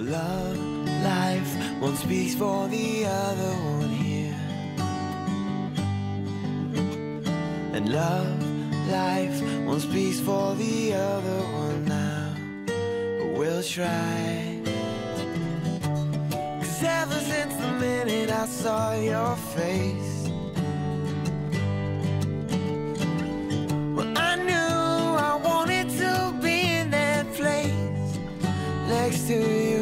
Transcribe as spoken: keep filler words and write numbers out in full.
love life, one speaks for the other one here. And love life, one speaks for the other one now. But we'll try. Cause ever since the minute I saw your face, well, I knew I wanted to be in that place next to you.